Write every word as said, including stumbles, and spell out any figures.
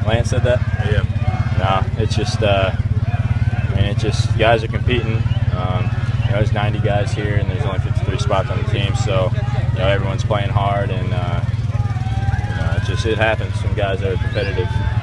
Lance said that? Yeah. Nah, it's just, uh, I mean, it's just guys are competing. Um, you know, there's ninety guys here, and there's only fifty-three spots on the team, so you know everyone's playing hard, and uh, you know, it just it happens. Some guys are competitive.